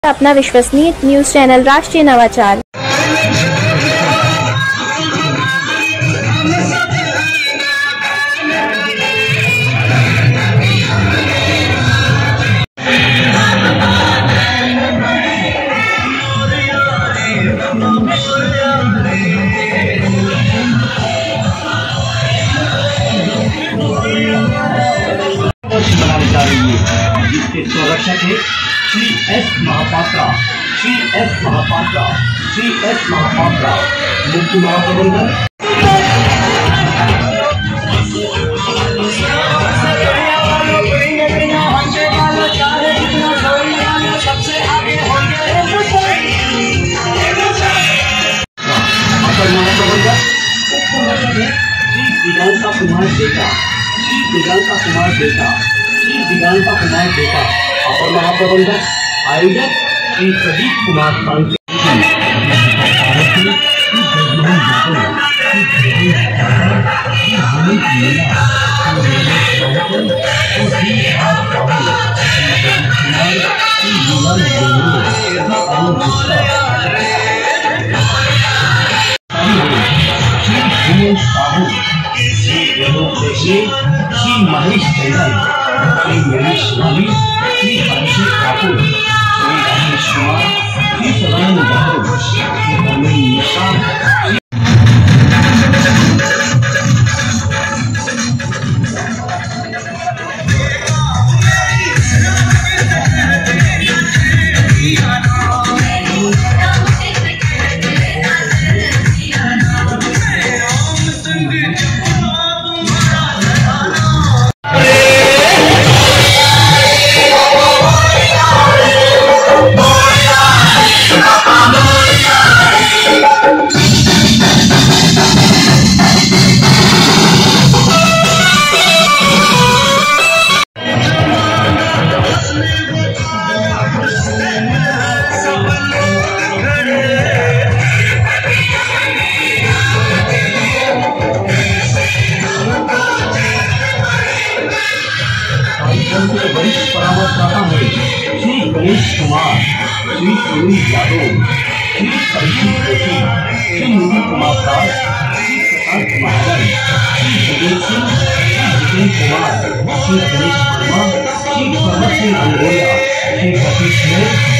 अपना विश्वसनीय news channel राष्ट्रीय नवाचार। बनाने जा रही है, जिसके संरक्षक है Shri S Mahapatra, Shri S Mahapatra, Shri S Mahapatra, मुख्य महाप्रबंधक। अपर महाप्रबंधक श्री दिगंता कुमार बेटा, श्री दिगंता कुमार बेटा, श्री दिगंता कुमार बेटा। अपर महाप्रबंधक आयोजक श्री प्रदीप कुमार सांके। श्री महेश चंदन, श्री मनीष माली, श्री अभिषेक ठाकुर, श्री राजेश कुमार, श्री सदानंद यादव, श्री अमित मिश्रा। वरिष्ठ परामर्शदाता हुए श्री गणेश कुमार, श्री अमित यादव, श्री अभिषेक जोशी, श्री नीति कुमार दास, श्री प्रकाश महाजन, श्री जगेश सिंह, श्री जितेंद्र कुमार, श्री गणेश वर्मा, श्री भगत सिंह अंगोला, श्री सतीश